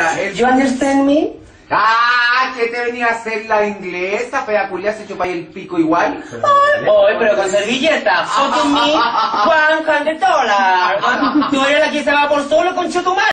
You understand me? Ah, ¿qué te venía a hacer la inglesa? Fea culia, se chupa ahí el pico igual. Ay, pero con servilleta. So to me, $100. Tú eres la que se va por solo con chutumar.